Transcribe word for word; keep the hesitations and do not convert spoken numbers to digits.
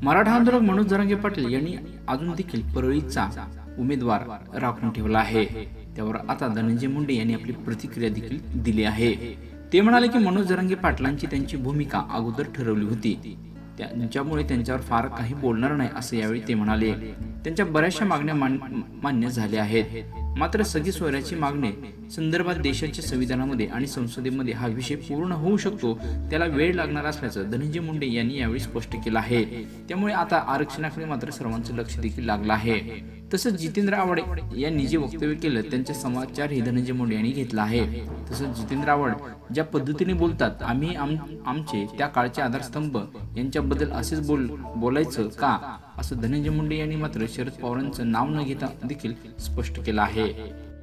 मराठा आंदोलक मनोज जरांगे पाटील यांनी अजून देखील परळीचा उमेदवार राखून ठेवला आहे। त्यावर आता धनंजय मुंडे यांनी आपली प्रतिक्रिया देखील दिली आहे। ते म्हणाले की मनोज जरांगे पाटलांची त्यांची भूमिका अगोदर ठरवली होती, त्यांच्यामुळे त्यांच्यावर फार काही बोलणार नाही असं यावेळी ते म्हणाले। त्यांच्या बऱ्याचशा मागण्या मान्य झाल्या आहेत, मात्र सगळी सोयऱ्याची मागणी संदर्भात देशाच्या संविधानामध्ये आणि संसदेमध्ये हा विषय पूर्ण होऊ शकतो, त्याला वेळ लागणार असल्याचं धनंजय मुंडे यांनी यावेळी स्पष्ट केलं आहे। त्यामुळे आता आरक्षणाकडे मात्र सर्वांचं लक्ष देखील लागलं आहे। तसंच जितेंद्र आव्हाड यांनी जे वक्तव्य केलं त्यांचा समाचारही धनंजय मुंडे यांनी घेतला आहे। तसंच जितेंद्र आव्हाड ज्या पद्धतीने बोलतात, आम्ही आम, आमचे त्या काळचे आधारस्तंभ यांच्याबद्दल असेच बोल बोलायचं का, असं धनंजय मुंडे यांनी मात्र शरद पवारांचं नाव न घेता देखील स्पष्ट केलं आहे।